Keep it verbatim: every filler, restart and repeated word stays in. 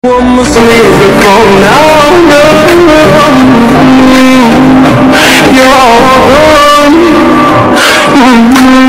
Almost leave the phone now, no. You're all gone.